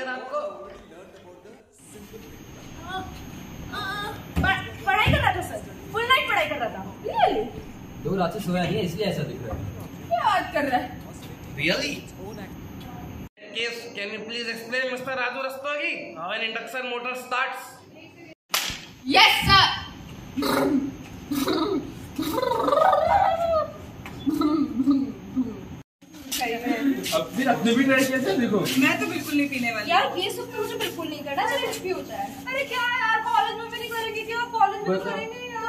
Sir आपको पढ़ाई कर रहा था सर, फुल नाइट पढ़ाई कर रहा था। रियली? 2 रात से सोया नहीं है इसलिए ऐसा दिख रहा है। क्या बात कर रहा है? Really? Can you please explain, Mr. Raju Rastogi, how an induction motor starts? Yes sir. अब फिर अपने भी ट्राई किया था देखो। मैं तो बिल्कुल नहीं पीने वाली यार ये सब तो मुझे बिल्कुल नहीं करना, मेरे कुछ भी होता है। अरे क्या यार, कॉलेज में भी नहीं करेंगे क्या? कॉलेज में करेंगे यार।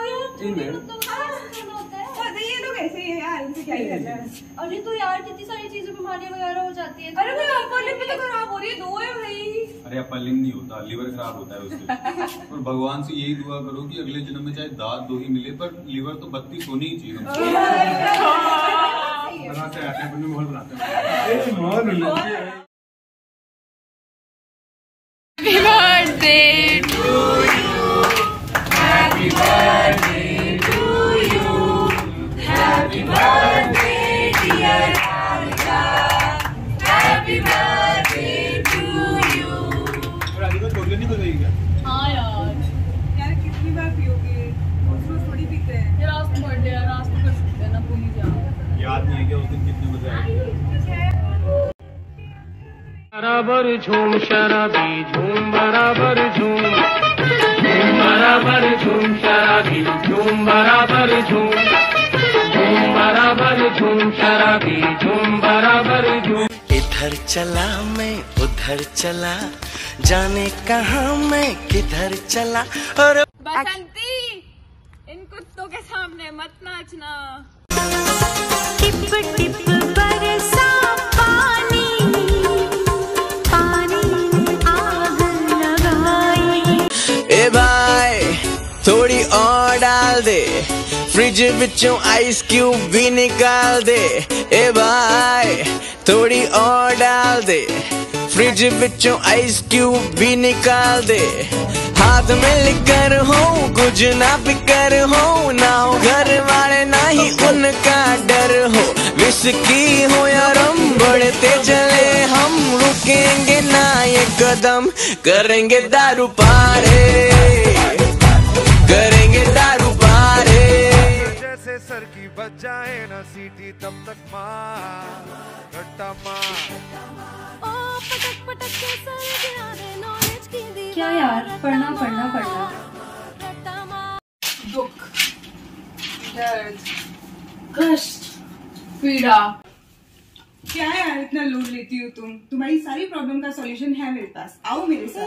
ये तो कैसे ही है यार, इनसे क्या ही करना है। अरे तो यार कितनी सारी चीजें बीमारियां वगैरह हो जाती है। अरे भाई अपलिंग भी तो खराब हो रही है, दो है भाई। अरे अपलिंग नहीं होता, लिवर खराब होता है उससे। और भगवान से यही दुआ करो कि अगले जन्म में चाहे दांत 2 ही मिले पर लिवर तो 32 होनी ही चाहिए। बनाते हैं अपने माहौल बनाते हैं। Happy birthday to you. Happy birthday to you. Happy birthday dear Radhika. Happy birthday to you. Radhika छोड़ नहीं बजाएगी क्या? हाँ यार कितनी बार पियोगे? रोज थोड़ी पीते हैं। ये रात को बर्थडे है, रात को कर सकते हैं ना, भूल ही जाओ। याद नहीं है क्या उस दिन कितने बजे आए? बराबर झूम शराबी झूम बराबर झूम बराबर झूम शराबी झूम बराबर झूम बराबर झूम शराबी झूम बराबर झूम। इधर चला मैं उधर चला, जाने कहाँ मैं किधर चला। और बसंती, इन कुत्तों के सामने मत नाचना। टिप टिप बरसा पानी, पानी आग लगाई। ए भाई थोड़ी और डाल दे, फ्रिज विचों आइस क्यूब भी निकाल दे। ए भाई थोड़ी और डाल दे, फ्रिज विचों आइस क्यूब भी निकाल दे। हाथ में लिकर हो कुछ ना फिकर हो, ना हो घर वाले ना ही उनका डर हो। विस्की हो या रम बढ़ते चले हम, रुकेंगे ना ये कदम, करेंगे दारू पारे, करेंगे दारू पारे। जैसे सर की बच जाए ना सीटी तब तक मार रट्टा मार। ओ पटक पटक के सर गिरा दे नॉलेज की दीवार। क्या यार, पढ़ना पढ़ना पढ़ना। रट्टा मार। दुख, दर्द, कष्ट, पीड़ा। क्या यार इतना लोड लेती हो तुम? तुम्हारी सारी प्रॉब्लम का सॉल्यूशन है मेरे पास, आओ मेरे साथ।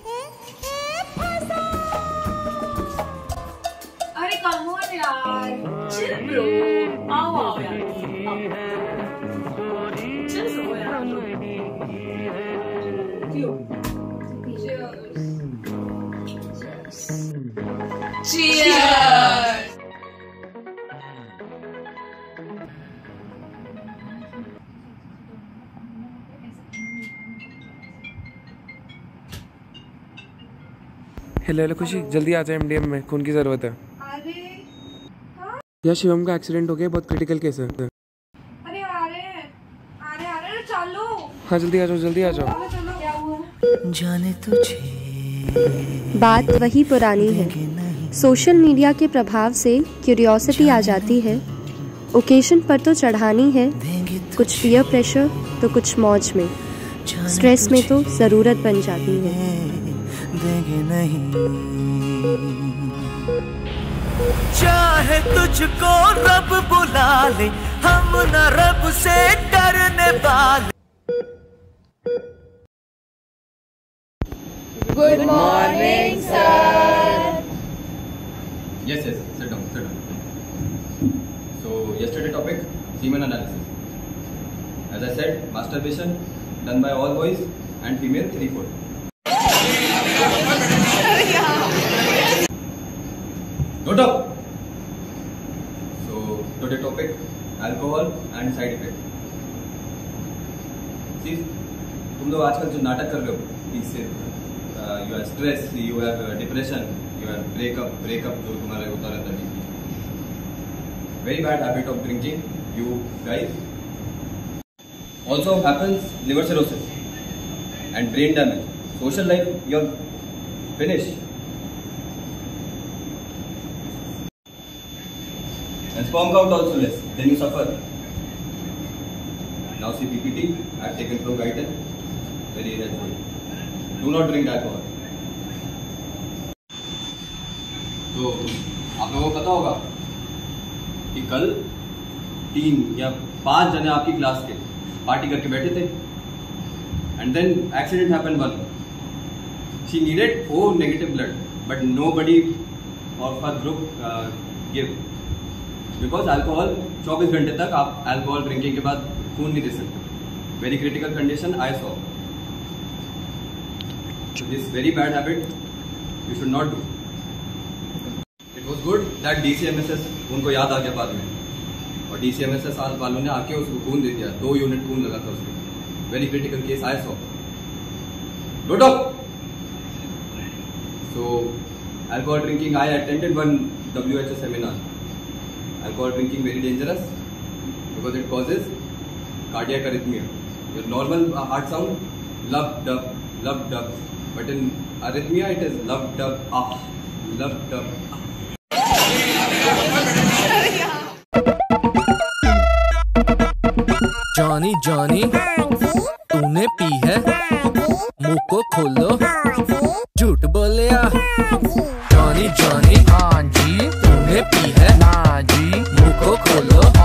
अरे कम ऑन यार, चिल ब्रो, आओ आओ यार, चिल ब्रो यार। Cheers! हेलो खुशी, जल्दी आ जाए, एमडीएम में खून की जरूरत है। अरे यार शिवम का एक्सीडेंट हो गया, बहुत क्रिटिकल केस है। अरे आ रहे चलो। हाँ जल्दी आ जाओ, जल्दी आ जाओ। क्या हुआ? जाने तुझे बात वही पुरानी है। सोशल मीडिया के प्रभाव से क्यूरियोसिटी आ जाती है। ओकेशन पर तो चढ़ानी है, कुछ पीयर प्रेशर तो कुछ मौज में, स्ट्रेस में तो ज़रूरत बन जाती है। देंगे नहीं चाहे तुझको रब बुला ले, हम न रब से डरने वाले। Good morning, sir. Yes, sit down. So yesterday topic, semen analysis. As I said, masturbation done by all boys and female 3/4. Note up. So today topic, alcohol and side effect. See, तुम लोग आजकल जो नाटक कर रहे हो, इससे you have stress, you have depression, you have breakup जो तुम्हारे होता रहता है। Very bad habit of drinking, you guys. Also happens liver cirrhosis. and brain damage. Social life, you're finished. And sperm count also less, then you suffer. Now see PPT, I have taken Pro-Guyton, very helpful. Do not drink alcohol. तो आप लोगों को पता होगा कि कल 3 या 5 जने आपकी क्लास के पार्टी करके बैठे थे and then accident happened one. She needed O negative blood but nobody of her group give because alcohol 24 घंटे तक आप अल्कोहल ड्रिंकिंग के बाद खून नहीं दे सकते. Very critical condition I saw. So this very bad habit you should not do. It was good that DCMSS उनको याद आ गया बाद में और DCMSS वालों ने आके उसको खून दे दिया. 2 यूनिट खून लगा था उसको. Very critical case I saw. Good up. So alcohol drinking, I attended one WHO seminar. Alcohol drinking very dangerous because it causes cardiac arrhythmia. Your normal heart sound love dub. But in arrhythmia, it is love dub ah, love dub ah. Johnny Johnny तूने पी है, मुंह को खोलो, झूठ बोलिया. Johnny Johnny हाँ जी तूने पी है, ना जी मुंह को खोलो.